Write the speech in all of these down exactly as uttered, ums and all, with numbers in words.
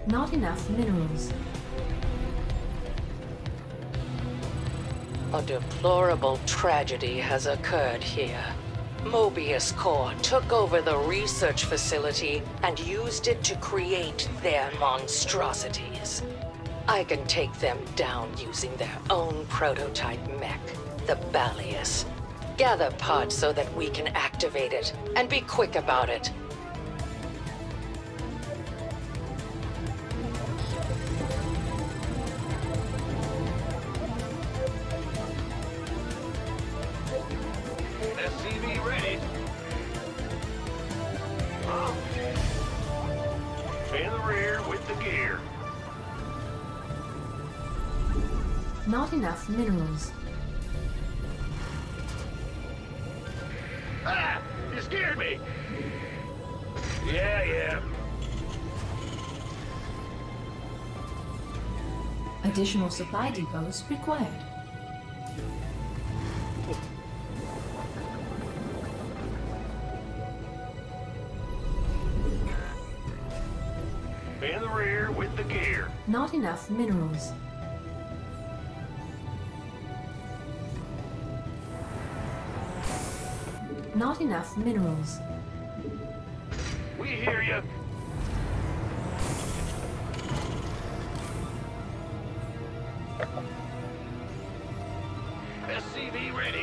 Not enough minerals. A deplorable tragedy has occurred here. Mobius Corps took over the research facility and used it to create their monstrosities. I can take them down using their own prototype mech, the Balius. Gather parts so that we can activate it, and be quick about it. S C V ready. Huh? In the rear with the gear. Not enough minerals. Ah! You scared me! Yeah, yeah. Additional supply depots required. In the rear with the gear. Not enough minerals. Not enough minerals. We hear you. S C V ready.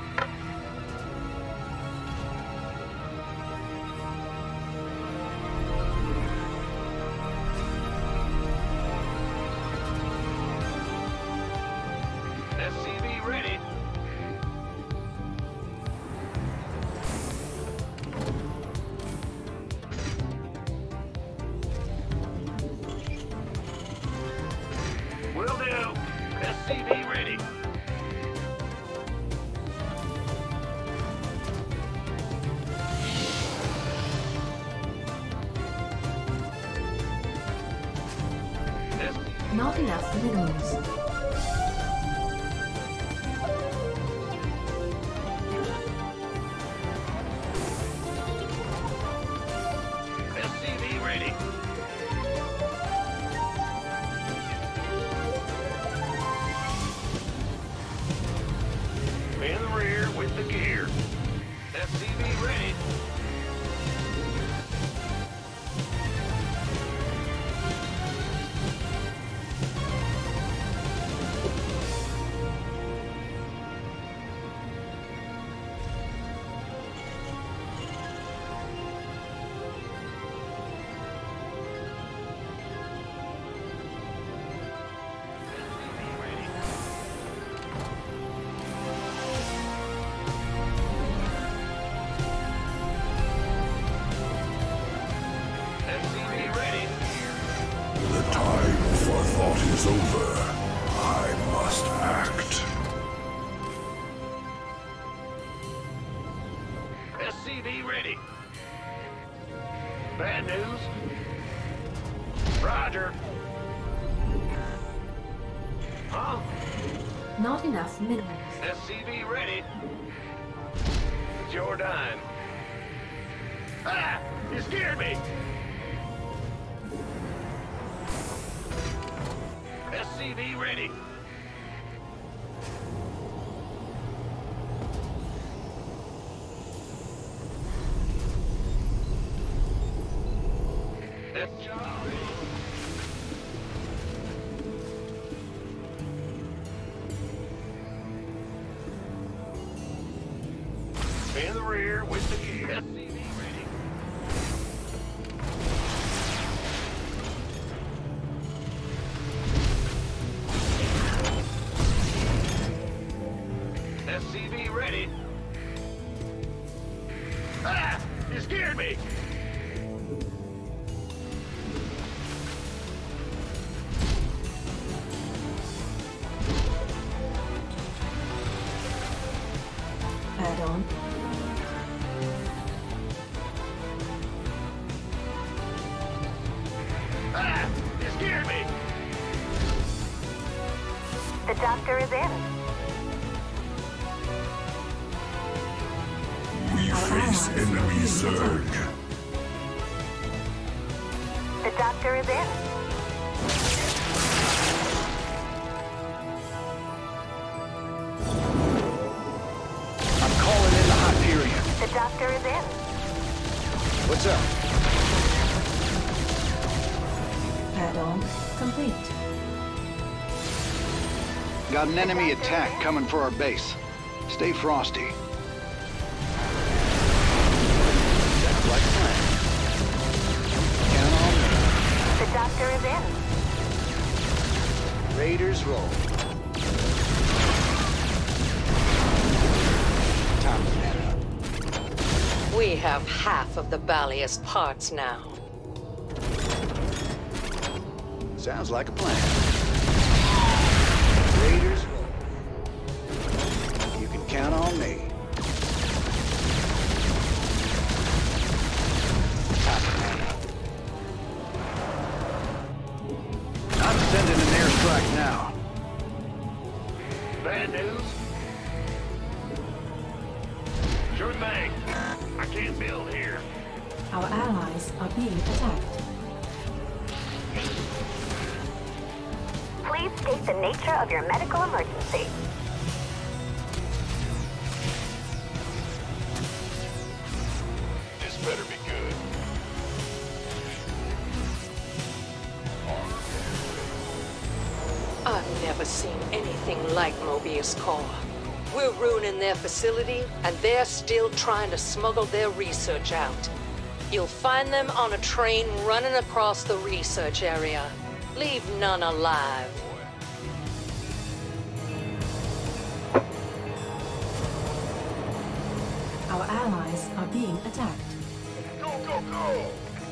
S C V ready. Will do. S C V ready. S Not enough minerals. SCV ready. In the rear with the gear. S C V ready. S C V ready. The time for thought is over. I must act. S C V ready. Bad news. Roger. Huh? Not enough minerals. S C V ready. It's your dime. Ah! You scared me! S C V ready. That's job. In the rear with the gear. S C V ready. S C V ready. Ah! You scared me! Add on. Ah! You scared me! The doctor is in. We face enemy surge. The doctor is in. doctor is in. What's up? Add-on complete. Got an enemy attack coming for our base. Stay frosty. Sounds like a plan. Count on me. The doctor is in. Raiders roll. Time to man up. We have half of the Balius parts now. Sounds like a plan. Raiders roll. You can count on me. Time to man up. I'm sending an airstrike now. Bad news? Sure thing. I can't build here. Our allies are being attacked. Please state the nature of your medical emergency. This better be good. I've never seen anything like Mobius Core. We're ruining their facility, and they're still trying to smuggle their research out. You'll find them on a train running across the research area. Leave none alive. Our allies are being attacked. Go, go, go!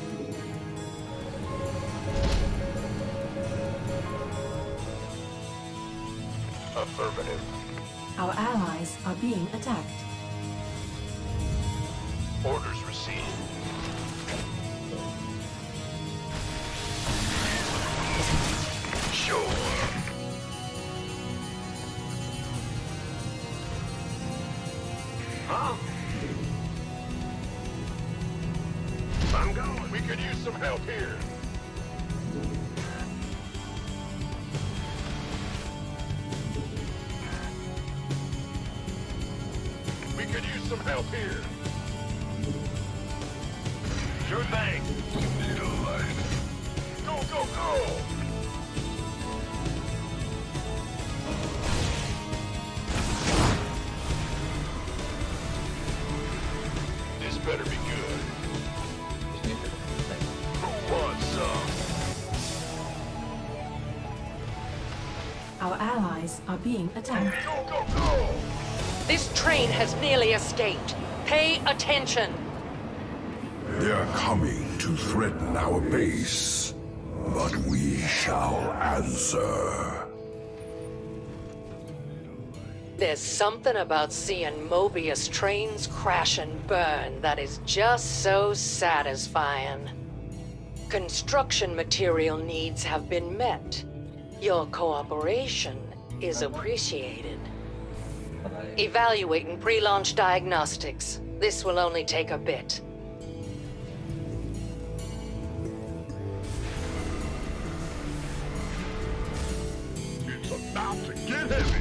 Affirmative. Our allies are being attacked. Orders received. Sure. Huh? I'm going. We could use some help here. We could use some help here. Sure thing. Need a light. Go, go, go! This better be good. Who wants some? Our allies are being attacked. Go, go, go! This train has nearly escaped. Pay attention. They're coming to threaten our base, but we shall answer. There's something about seeing Mobius trains crash and burn that is just so satisfying. Construction material needs have been met. Your cooperation is appreciated. Evaluating pre-launch diagnostics. This will only take a bit. It's about to get heavy.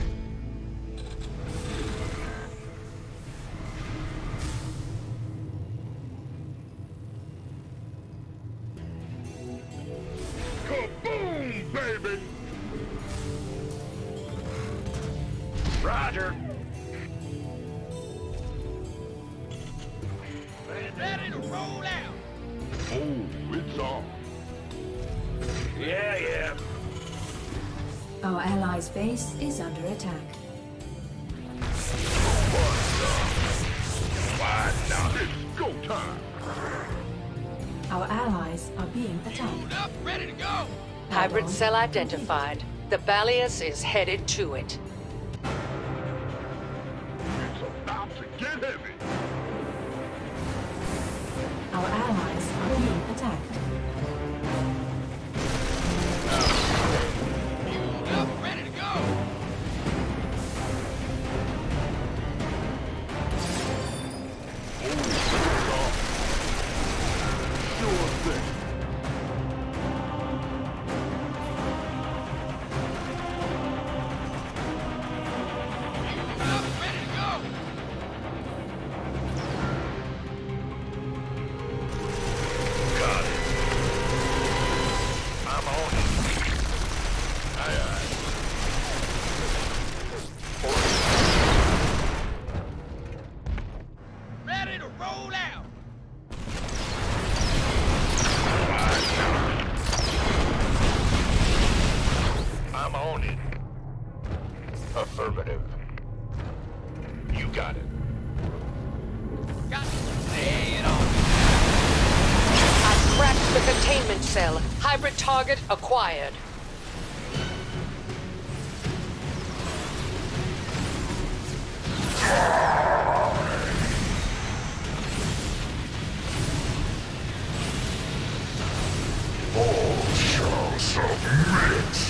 Kaboom, baby! Roger. Ready to roll out. Oh, it's on. Yeah, yeah. Our allies' base is under attack. Why now? It's go time. Our allies are being attacked. Up, ready to go. Hybrid cell identified. The Balius is headed to it. It's about to get heavy. Our allies are being attacked. Up, ready to go. Sure thing. Containment cell. Hybrid target acquired. All shall submit.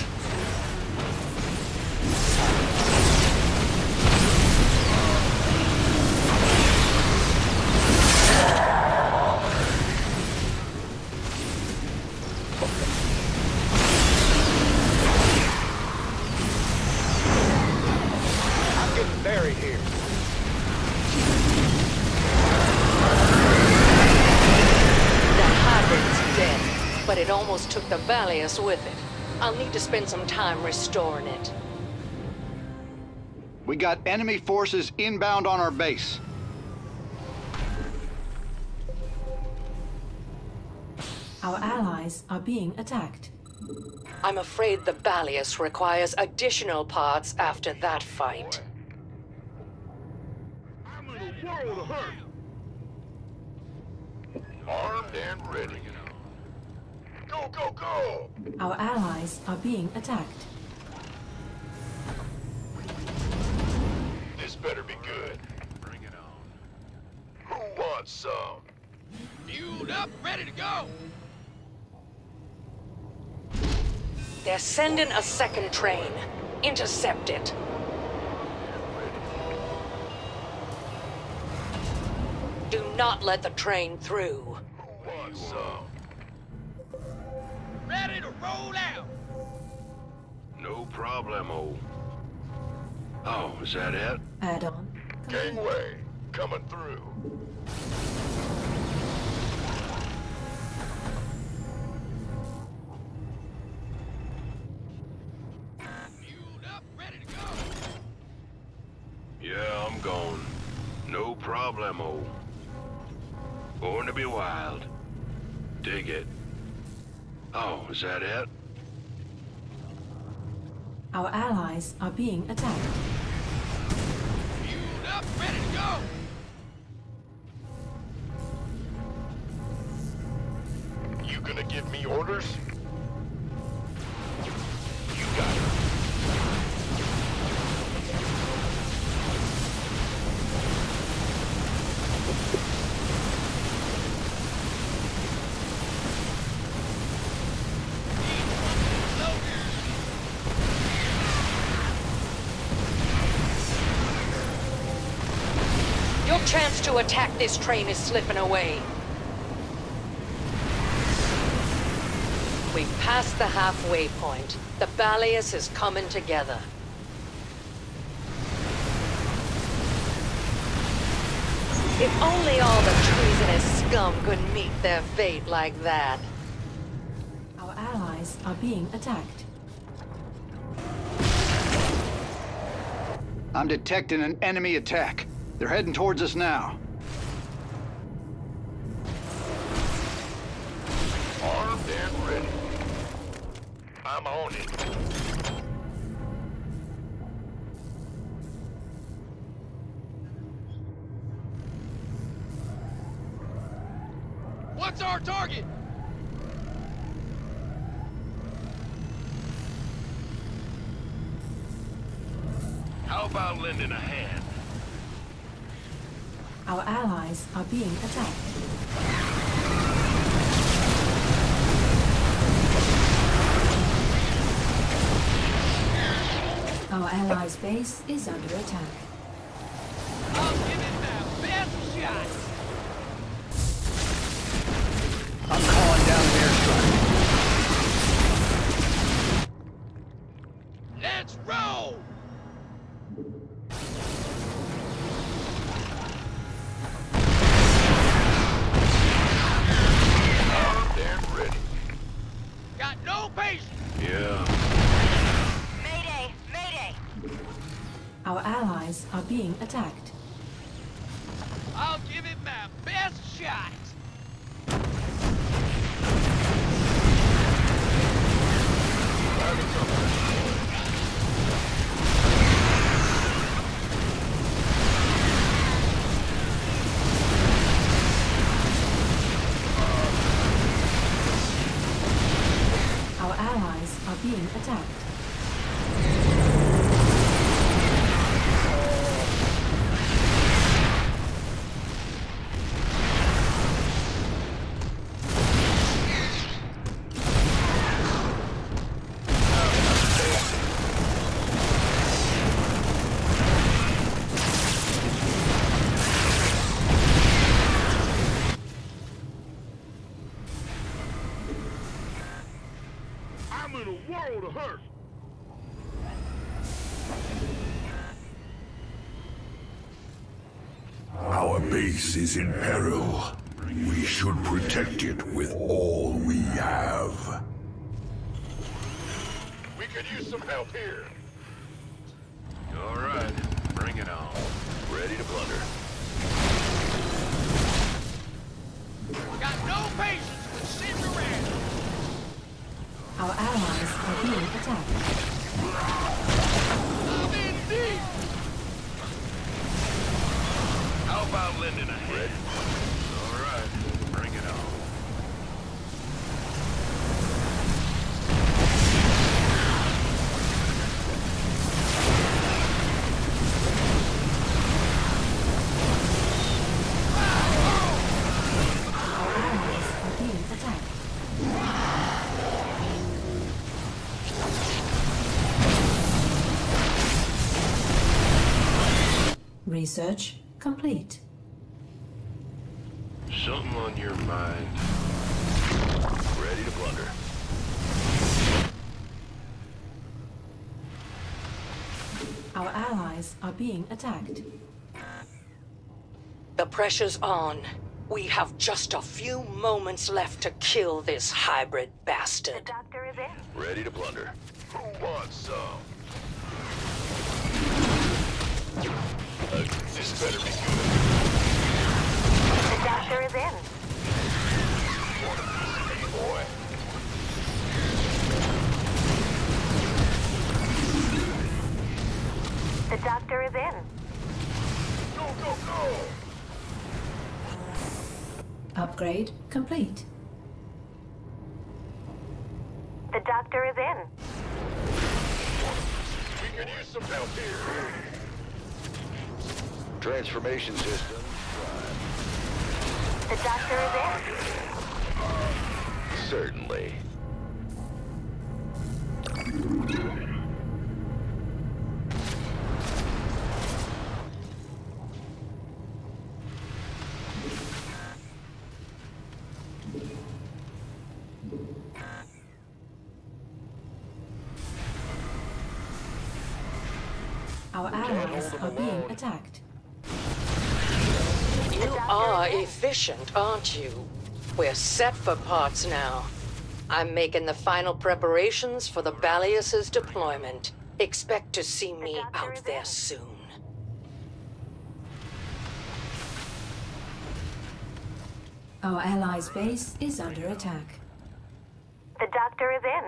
I'm getting buried here. That hybrid's dead, but it almost took the Balius with it. I'll need to spend some time restoring it. We got enemy forces inbound on our base. Our allies are being attacked. I'm afraid the Balius requires additional parts after that fight. I'm in a world of hurt. Armed and ready. Go, go, go! Our allies are being attacked. This better be good. Bring it on. Who wants some? Fueled up, ready to go! They're sending a second train. Intercept it. Do not let the train through. Who wants some? Ready to roll out! No problemo. Oh, is that it? Add-on. Gangway, coming through. Fueled up, ready to go. Yeah, I'm gone. No problemo. Born to be wild. Dig it. Oh, is that it? Our allies are being attacked. Fueled up, ready to go. You gonna give me orders? You got it. Your chance to attack this train is slipping away. We've passed the halfway point. The Balius is coming together. If only all the treasonous scum could meet their fate like that. Our allies are being attacked. I'm detecting an enemy attack. They're heading towards us now. Armed and ready. I'm on it. What's our target? How about lending a hand? Our allies are being attacked. Our allies' base is under attack. I'll give it my best shot. I'm calling down an airstrike. Let's roll! Armed and ready. Got no patience. Yeah. Mayday! Mayday! Our allies are being attacked. I'll give it my best shot. being attacked. I'm in a world of hurt. Our base is in peril. We should protect it with all we have. We could use some help here. All right, bring it on. Ready to plunder. Got no patience with Cinderella. Our allies are being attacked. I'm in deep. How about lending a hand? All right, bring it on. Our allies are being attacked. Research complete. Something on your mind. Ready to plunder. Our allies are being attacked. The pressure's on. We have just a few moments left to kill this hybrid The bastard. doctor is in. Ready to plunder. Who wants some? Uh, this better be good. The doctor is in. Want a piece of me, boy? The doctor is in. Go, go, go! Upgrade complete. The doctor is in. We could use some help here. Transformation system. The doctor is in. Certainly. Our allies are being attacked. You are efficient, aren't you? We're set for parts now. I'm making the final preparations for the Balius's deployment. Expect to see me out there soon. Our allies' base is under attack. The doctor is in.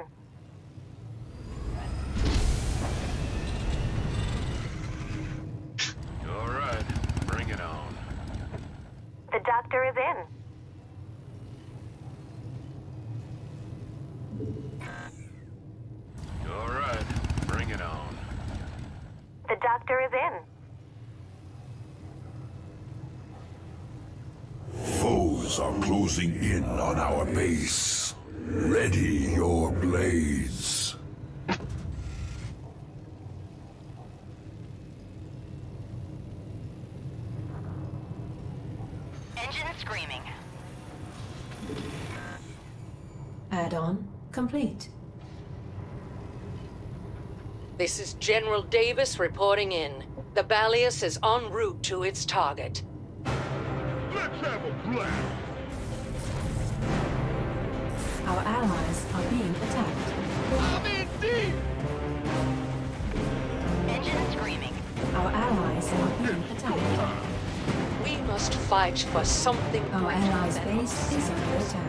All right, bring it on. The doctor is in. All right, bring it on. The doctor is in. Foes are closing in on our base. Ready your blades. Engine screaming. Add-on complete. This is General Davis reporting in. The Balius is en route to its target. Let's have a blast! Our allies are being attacked. I'm in deep. Engine screaming. Our allies are being attacked. We must fight for something Our greater allies' than base us. is under attack.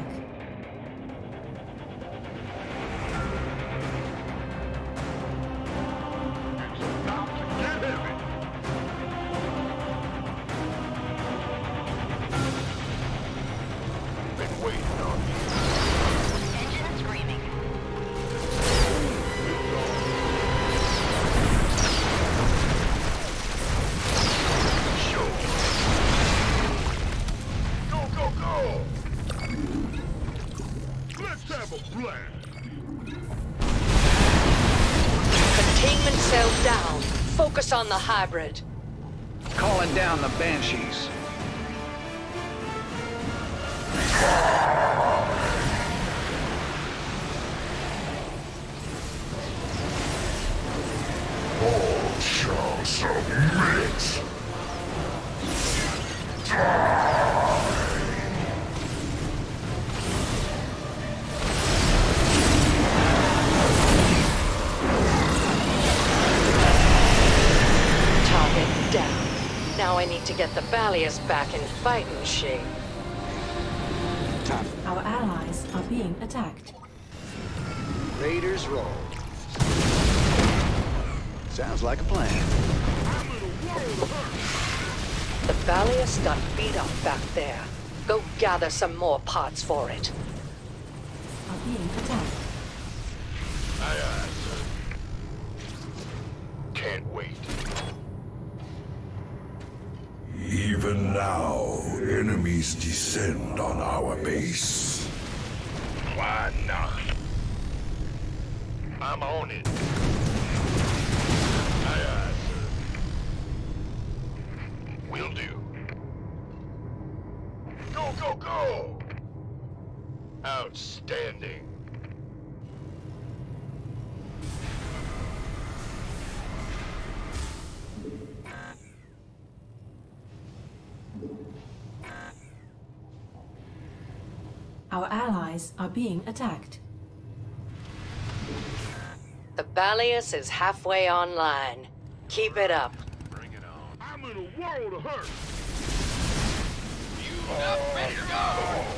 It's about to get heavy. Been waiting on you. Engine screaming. blast! Containment cell down. Focus on the hybrid. Calling down the Banshees. All shall submit! Target down. Now I need to get the Balius back in fighting shape. Our allies are being attacked. Raiders roll. Sounds like a plan. The Balius got beat up back there. Go gather some more parts for it. Are being attacked. Aye, aye, sir. Can't wait. Even now, enemies descend on our base. Why not? I'm on it. Aye, aye, sir. Will do. Go, go, go! Outstanding. Our allies are being attacked. The Balius is halfway online. Keep it up. Bring it on. I'm in a world of hurt. You up, ready to go.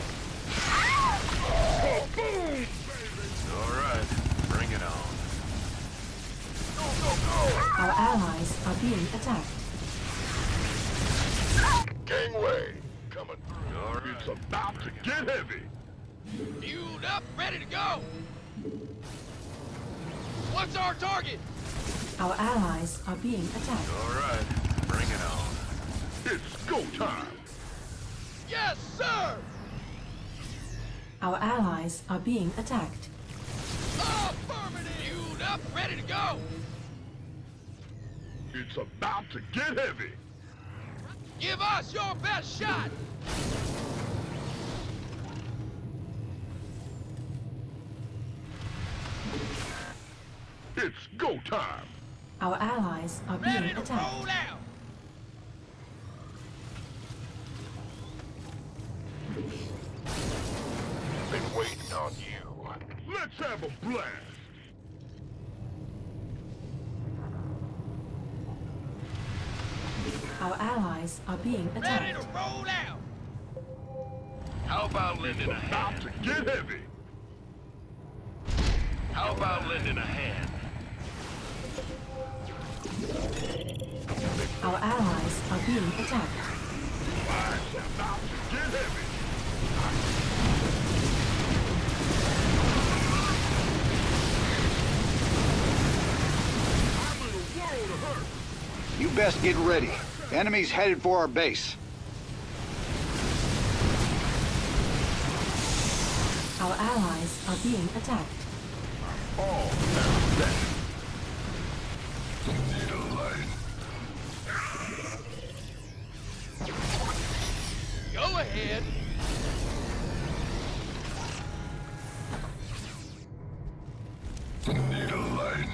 Boom! All right, bring it on. Go, go, go! Our allies are being attacked. Gangway, coming through. All right. It's about to get heavy. Fueled up, ready to go. What's our target? Our allies are being attacked. All right, bring it on. It's go time. Yes, sir. Our allies are being attacked. Affirmative. Fueled up, ready to go. It's about to get heavy. Give us your best shot. It's go time. Our allies are being Ready to attacked. roll out. Been waiting on you. Let's have a blast. Our allies are being Ready attacked. to roll out. How about lending a hand? About to get heavy. How about lending a hand? Our allies are being attacked. It's about to get heavy. I'm in a world of hurt. You best get ready. Enemies headed for our base. Our allies are being attacked. Oh, that's that. Need a light. Go ahead. Need a light.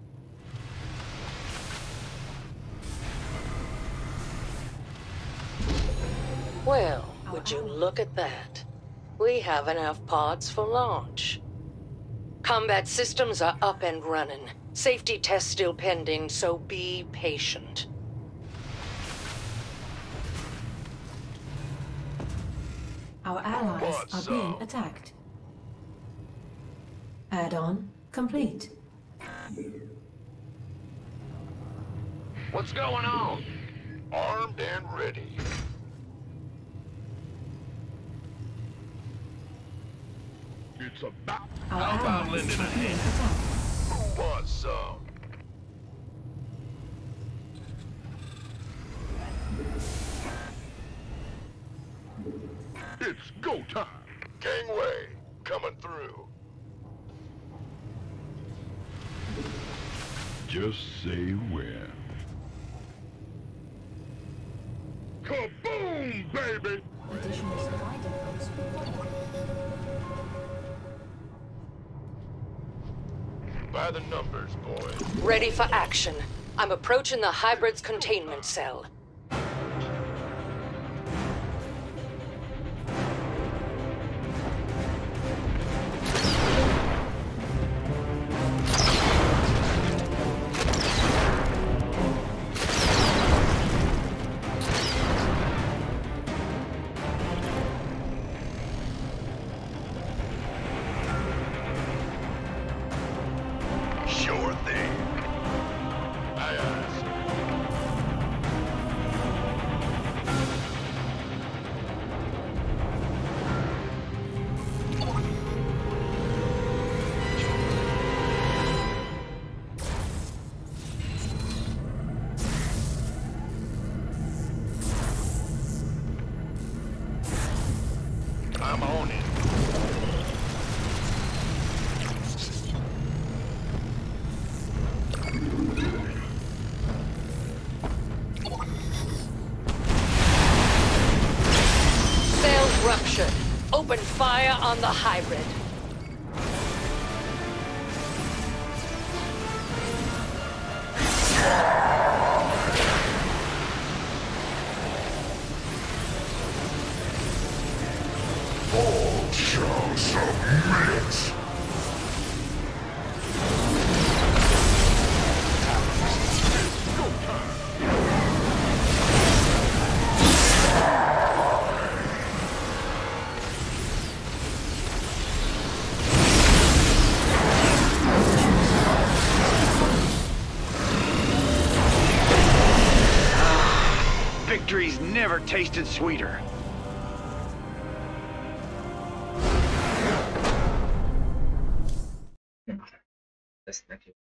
Well, would you look at that? We have enough pods for launch. Combat systems are up and running. Safety tests still pending, so be patient. Our allies What's are being up? attacked. Add-on complete. What's going on? Armed and ready. It's about... Our How about allies lending a are being hand? attacked. Who wants some? It's go time. Gangway, coming through. Just say where. Kaboom, baby! Additional supply depots required. By the numbers, boys. Ready for action. I'm approaching the hybrid's containment cell. Sure thing. Aye, aye, sir. I'm on it. Cell ruptured. Open fire on the hybrid. All shall submit. Victory's never tasted sweeter. That's not